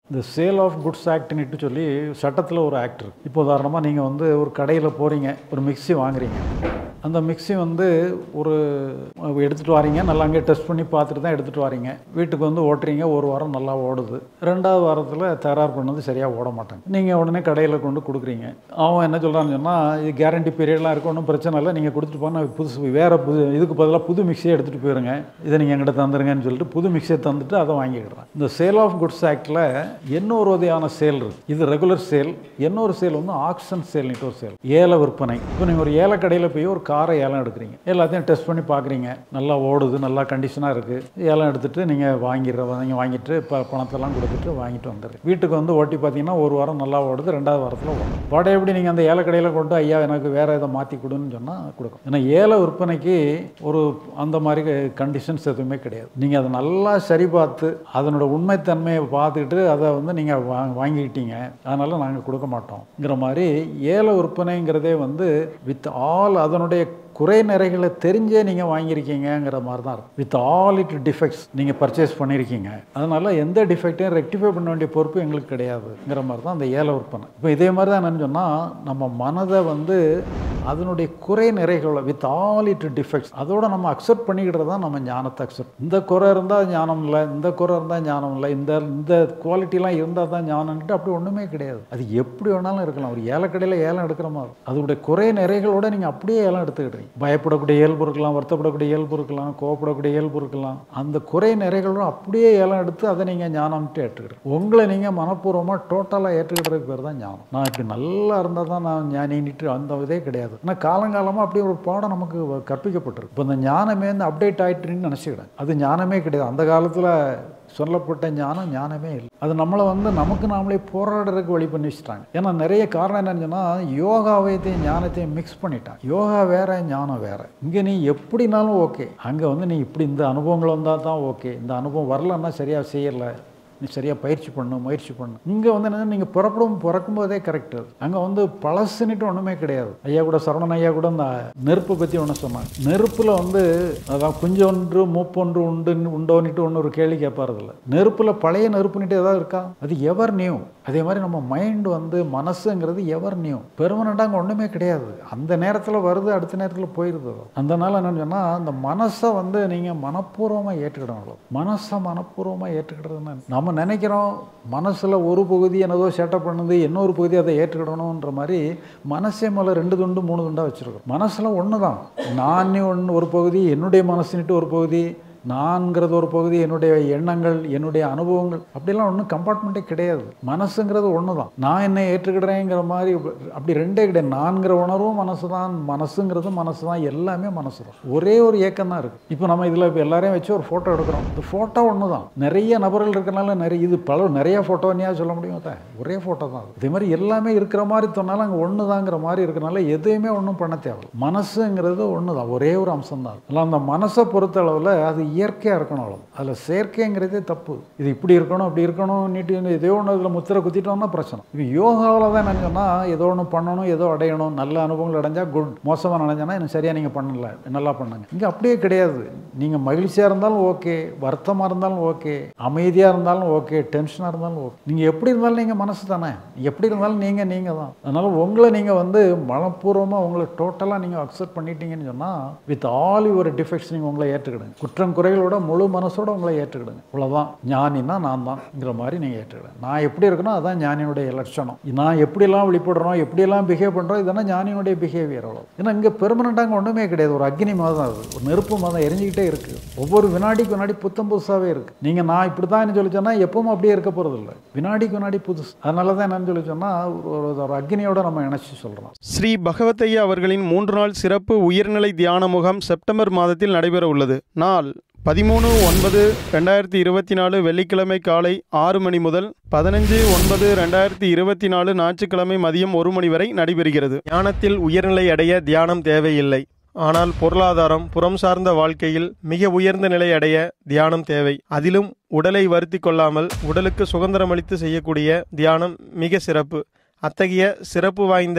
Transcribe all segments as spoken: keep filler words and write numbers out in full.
இந்த sale of goods ஆக்ட்னுட்டு சொல்லி சட்டத்தில் ஒரு ஆக்ட் இருக்குது. இப்போ உதாரணமாக நீங்கள் வந்து ஒரு கடையில் போகிறீங்க, ஒரு மிக்ஸி வாங்குறீங்க. அந்த மிக்ஸி வந்து ஒரு எடுத்துகிட்டு வாரீங்க, நல்லா அங்கே டெஸ்ட் பண்ணி பார்த்துட்டு தான் எடுத்துகிட்டு வாரீங்க. வீட்டுக்கு வந்து ஓட்டுறீங்க, ஒரு வாரம் நல்லா ஓடுது. ரெண்டாவது வாரத்தில் தயார் பண்ணது சரியாக ஓட மாட்டாங்க. நீங்கள் உடனே கடையில் கொண்டு கொடுக்குறீங்க. அவன் என்ன சொல்கிறான்னு சொன்னால், இது கேரண்டி பீரியட்லாம் இருக்கும், ஒன்றும் பிரச்சனை இல்லை, நீங்கள் கொடுத்துட்டு போனால் புதுசு வேறு புது இதுக்கு பதிலாக புது மிக்ஸியை எடுத்துகிட்டு போயிருங்க, இதை நீங்கள் எங்கிட்ட தந்துருங்கன்னு சொல்லிட்டு புது மிக்ஸியை தந்துட்டு அதை வாங்கிக்கிடுறான். இந்த சேல் ஆஃப் குட்ஸ் ஆக்டில் இன்னொரு வகையான சேல் இருக்குது. இது ரெகுலர் சேல். இன்னொரு சேல் வந்து ஆக்ஷன் சேல்னுட்டு ஒரு சேல், ஏல விற்பனை. இப்போ நீங்கள் ஒரு ஏல கடையில் போய் ஒரு காரை ஏலம் எடுக்கிறீங்க, எல்லாத்தையும் டெஸ்ட் பண்ணி பார்க்குறீங்க, நல்லா ஓடுது, நல்லா கண்டிஷனாக இருக்குது. ஏலம் எடுத்துகிட்டு நீங்கள் வாங்கிடுற நீங்கள் வாங்கிட்டு இப்போ பணத்தெல்லாம் கொடுத்துட்டு வாங்கிட்டு வந்துடுறீங்க. வீட்டுக்கு வந்து ஓட்டி பார்த்தீங்கன்னா ஒரு வாரம் நல்லா ஓடுது, ரெண்டாவது வாரத்தில் ஓடும். வாடகை எப்படி நீங்கள் அந்த ஏல கடையில் கொண்டு ஐயா எனக்கு வேறு எதை மாற்றி கொடுன்னு சொன்னால் கொடுக்கும். ஏன்னா ஏல விற்பனைக்கு ஒரு அந்த மாதிரி கண்டிஷன்ஸ் எதுவுமே கிடையாது. நீங்கள் அதை நல்லா சரி பார்த்து அதனோட உண்மைத்தன்மையை பார்த்துக்கிட்டு அதை வந்து நீங்கள் வா வாங்கிக்கிட்டீங்க, அதனால் நாங்கள் கொடுக்க மாட்டோங்கிற மாதிரி ஏல விற்பனைங்கிறதே வந்து வித் ஆல் அதனுடைய குறை நிறைகளை தெரிஞ்சே நீங்கள் வாங்கியிருக்கீங்கிற மாதிரி தான் இருக்கும். வித் ஆல் இட் டிஃபெக்ட்ஸ் நீங்கள் பர்ச்சேஸ் பண்ணியிருக்கீங்க, அதனால் எந்த டிஃபெக்டையும் ரெக்டிஃபை பண்ண வேண்டிய பொறுப்பு எங்களுக்கு கிடையாதுங்கிற மாதிரி தான் அந்த ஏல விற்பனை. இப்போ இதே மாதிரி தான் என்னன்னு சொன்னால், நம்ம மனதை வந்து அதனுடைய குறை நிறைகளை வித் ஆல் இட் டிஃபெக்ட்ஸ் அதோட நம்ம அக்செப்ட் பண்ணிக்கிட்டு தான் நம்ம ஞானத்தை அக்செப்ட். இந்த குறை இருந்தால் ஞானம் இல்லை, இந்த குறை இருந்தால் ஞானம் இல்லை, இந்த இந்த குவாலிட்டிலாம் இருந்தால் தான் ஞானம்ட்டு அப்படி ஒன்றுமே கிடையாது. அது எப்படி வேணாலும் இருக்கலாம். ஒரு ஏலக்கடையில் ஏலம் எடுக்கிற மாதிரி அதோடைய குறை நிறைகளோட நீங்கள் அப்படியே ஏலம் எடுத்துக்கிட்டீங்க. பயப்படக்கூடிய இயல்பு இருக்கலாம், வருத்தப்படக்கூடிய இயல்பு இருக்கலாம், கோவப்படக்கூடிய இயல்பு இருக்கலாம். அந்த குறை நிறைகளோட அப்படியே ஏலம் எடுத்து அதை நீங்கள் ஞானம்ட்டு ஏற்றுக்கிறீங்க. உங்களை நீங்கள் மனப்பூர்வமாக டோட்டலாக ஏற்றுக்கிறதுக்கு பேர் தான் ஞானம். நான் இப்படி நல்லா இருந்தால் தான் நான் ஞானின்ட்டு அந்த இதே கிடையாது. ஆனால் காலங்காலமாக அப்படி ஒரு பாடம் நமக்கு கற்பிக்கப்பட்டிருக்கு. இப்போ இந்த ஞானமே இந்த அப்டேட் ஆகிட்டுன்னு நினச்சிக்கிறேன். அது ஞானமே கிடையாது. அந்த காலத்தில் சொல்லப்பட்ட ஞானம் ஞானமே இல்லை. அது நம்மளை வந்து நமக்கு நாமளே போராடுறதுக்கு வழி பண்ணி வச்சுட்டாங்க. ஏன்னா நிறைய காரணம் என்னன்னு சொன்னால், யோகாவையத்தையும் ஞானத்தையும் மிக்ஸ் பண்ணிட்டான். யோகா வேற, ஞானம் வேற. இங்கே நீ எப்படினாலும் ஓகே, அங்கே வந்து நீ இப்படி இந்த அனுபவங்கள் வந்தால் தான் ஓகே, இந்த அனுபவம் வரலன்னா சரியாக செய்யலை, நீ சரியாக பயிற்சி பண்ணணும், முயற்சி பண்ணணும். இங்கே வந்து என்ன, நீங்கள் புறப்படும் பிறக்கும் போதே கரெக்டு. அங்கே வந்து பழசுன்னுட்டு ஒன்றுமே கிடையாது. ஐயா கூட சரவணன் ஐயா கூட இந்த நெருப்பை பற்றி ஒன்று சொன்னாங்க. நெருப்பில் வந்து அதான் குஞ்சொன்று மூப்பொன்று உண்டு உண்டோன்னுட்டு ஒன்று ஒரு கேள்வி கேட்பாரதில்ல. நெருப்பில் பழைய நெருப்புன்னுட்டு ஏதாவது இருக்கா? அது எவர் நியூ. அதே மாதிரி நம்ம மைண்டு வந்து மனசுங்கிறது எவர் நியூ, பெர்மனண்டாக அங்கே ஒன்றுமே கிடையாது. அந்த நேரத்தில் வருது, அடுத்த நேரத்தில் போயிடுது. அதனால என்னன்னு சொன்னால், அந்த மனசை வந்து நீங்கள் மனப்பூர்வமாக ஏற்றுக்கிடணும். மனசை மனப்பூர்வமாக ஏற்றுக்கிடுறதுன்னு நம்ம நினைக்கிறோம். மனசில் ஒரு பகுதி என்னதோ சேட்டை பண்ணுது, இன்னொரு பகுதி அதை ஏற்றுக்கிடணுன்ற மாதிரி மனசே மேலே ரெண்டு துண்டு மூணு துண்டாக வச்சுருக்கோம். மனசில் ஒன்று தான். நான் ஒன்று ஒரு பகுதி, என்னுடைய மனசுன்னுட்டு ஒரு பகுதி, நான்கிறது ஒரு பகுதி, என்னுடைய எண்ணங்கள், என்னுடைய அனுபவங்கள், அப்படிலாம் ஒன்றும் கம்பார்ட்மெண்ட்டே கிடையாது. மனசுங்கிறது ஒன்று தான். நான் என்ன ஏற்றுக்கிடுறேங்கிற மாதிரி அப்படி ரெண்டே கிடையாது. நான்கிற உணர்வும் மனசு தான், மனசுங்கிறது மனசு தான், எல்லாமே மனசு தான். ஒரே ஒரு ஏக்கம் தான் இருக்குது. இப்போ நம்ம இதில் இப்போ எல்லாரையும் வச்சு ஒரு ஃபோட்டோ எடுக்கிறோம். இந்த ஃபோட்டோ ஒன்று தான். நிறைய நபர்கள் இருக்கிறனால நிறைய இது பல நிறைய ஃபோட்டோனியா சொல்ல முடியும். தான் ஒரே ஃபோட்டோ தான். இதே மாதிரி எல்லாமே இருக்கிற மாதிரி சொன்னாலும் அங்கே ஒன்று தாங்கிற மாதிரி இருக்கிறனால எதையுமே ஒன்றும் பண்ண தேவை. மனசுங்கிறது ஒன்று தான், ஒரே ஒரு அம்சம் தான். இல்லை, அந்த மனசை பொறுத்த அளவில் அது இயற்கையாக இருக்கணும். அவ்வளோ. அதில் செயற்கைங்கிறதே தப்பு. இது இப்படி இருக்கணும், அப்படி இருக்கணும், நீட்டு ஏதோ ஒன்று இதில் முத்திரை குத்திட்டோம்னா பிரச்சனை. இப்போ யோகாவில் தான் என்னன்னு சொன்னால், ஏதோ ஒன்று பண்ணணும், ஏதோ அடையணும், நல்ல அனுபவங்கள் அடைஞ்சால் குட், மோசமாக நினைஞ்சானா இன்னும் சரியாக நீங்கள் பண்ணல, நல்லா பண்ணுங்க. இங்கே அப்படியே கிடையாது. நீங்கள் மகிழ்ச்சியாக இருந்தாலும் ஓகே, வருத்தமாக இருந்தாலும் ஓகே, அமைதியாக இருந்தாலும் ஓகே, டென்ஷனாக இருந்தாலும் ஓகே. நீங்கள் எப்படி இருந்தாலும் நீங்கள் மனசு தானே, எப்படி இருந்தாலும் நீங்கள் நீங்கள் தான். அதனால் உங்களை நீங்கள் வந்து மனப்பூர்வமாக உங்களை டோட்டலாக நீங்கள் அக்செப்ட் பண்ணிட்டீங்கன்னு சொன்னால், வித் ஆல் யுவர் டிஃபெக்ட்ஸ் நீங்கள் உங்களை ஏற்றுக்கிடுங்க. குற்றம் குறைகளோட முழு மனசோட உங்களை ஏற்றுக்கிடுங்க. இவ்வளோதான். ஞானின்னா நான் தான்ங்கிற மாதிரி நீங்கள் ஏற்றுக்கிடுங்க. நான் எப்படி இருக்கணும், அதான் ஞானியினுடைய லட்சணம். நான் எப்படியெல்லாம் வெளிப்படுறோம், எப்படியெல்லாம் பிஹேவ் பண்ணுறோம், இதெல்லாம் ஞானியினுடைய பிஹேவியர். அவ்வளோ. ஏன்னா இங்கே பெர்மனண்டாக ஒன்றுமே கிடையாது. ஒரு அக்னி மாதிரி தான், அது ஒரு நெருப்பு மாதிரி தான், எரிஞ்சிக்கிட்டே இருக்குது. ஒவ்வொரு வினாடிக்கு வினாடி புத்தம் புதுசாகவே இருக்குது. நீங்கள் நான் இப்படி தான் சொல்லி சொன்னால் எப்பவும் அப்படியே இருக்க போகிறது இல்லை. வினாடிக்கு வினாடி புதுசு. அதனால தான் என்னன்னு சொல்லி சொன்னால், ஒரு ஒரு அக்னியோட நம்ம இணைச்சி சொல்கிறோம். ஸ்ரீ பகவத்தையா அவர்களின் மூன்று நாள் சிறப்பு உயர்நிலை தியான முகாம் செப்டம்பர் மாதத்தில் நடைபெற உள்ளது. நாள் பதிமூணு ஒன்பது ரெண்டாயிரத்தி இருபத்தி நாலு வெள்ளிக்கிழமை காலை ஆறு மணி முதல் பதினஞ்சு ஒன்பது ரெண்டாயிரத்தி இருபத்தி நாலு ஞாயிற்றுக்கிழமை மதியம் ஒரு மணி வரை நடைபெறுகிறது. ஞானத்தில் உயர்நிலை அடைய தியானம் தேவையில்லை. ஆனால் பொருளாதாரம், புறம் சார்ந்த வாழ்க்கையில் மிக உயர்ந்த நிலை அடைய தியானம் தேவை. அதிலும் உடலை வருத்தி கொள்ளாமல் உடலுக்கு சுதந்திரமளித்து செய்யக்கூடிய தியானம் மிக சிறப்பு. அத்தகைய சிறப்பு வாய்ந்த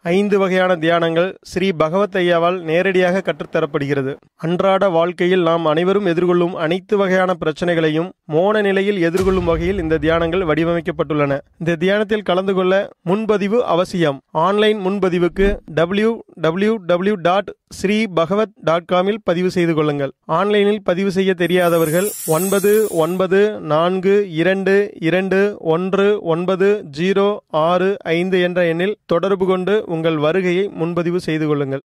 ஐந்து வகையான தியானங்கள் ஸ்ரீ பகவத் ஐயாவால் நேரடியாக கற்றுத்தரப்படுகிறது. அன்றாட வாழ்க்கையில் நாம் அனைவரும் எதிர்கொள்ளும் அனைத்து வகையான பிரச்சனைகளையும் மோன நிலையில் எதிர்கொள்ளும் வகையில் இந்த தியானங்கள் வடிவமைக்கப்பட்டுள்ளன. இந்த தியானத்தில் கலந்து கொள்ள முன்பதிவு அவசியம். ஆன்லைன் முன்பதிவுக்கு W W W dot Sri Bhagavad dot காமில் பதிவு செய்து கொள்ளுங்கள். ஆன்லைனில் பதிவு செய்ய தெரியாதவர்கள் ஒன்பது ஒன்பது நான்கு இரண்டு இரண்டு ஒன்று ஒன்பது ஜீரோ ஆறு ஐந்து என்ற எண்ணில் தொடர்பு கொண்டு உங்கள் வருகையை முன்பதிவு செய்து கொள்ளுங்கள்.